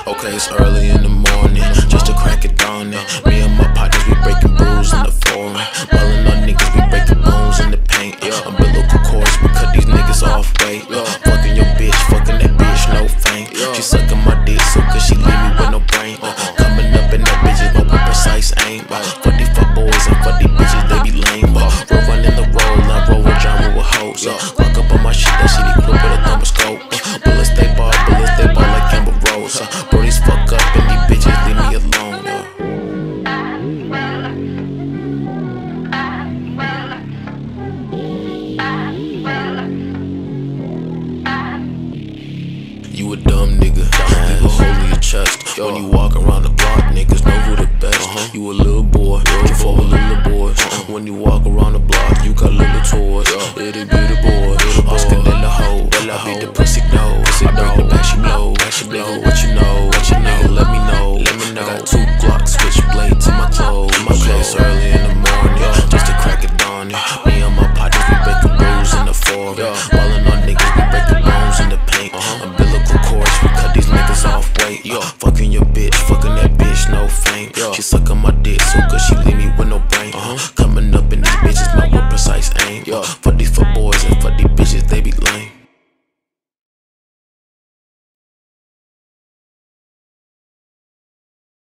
Okay, it's early in the morning, just to crack it down there. Me and my partners, we breaking brews in the foreign. Ballin' on niggas, we breaking bones in the paint. Umbilical cords, we cut these niggas off, wait. Fucking your bitch, fucking that bitch, no feint. She sucking my dick, so cause she leave me with no brain. Coming up in that bitch is no precise aim. For these fuck boys and for these bitches, they be lame. Roll running the roll, I roll with genre with hoes. Fuck up on my shit, that shit equipped with a thermoscope. Bullets they ball like Campbell Rose. Brodies fuck up and these bitches leave me alone. You a dumb nigga, leave a hole in your chest. When you walk around the block, niggas know who the best. You a little boy, you for a little boy. When you walk around the block, you got little toys. It'll be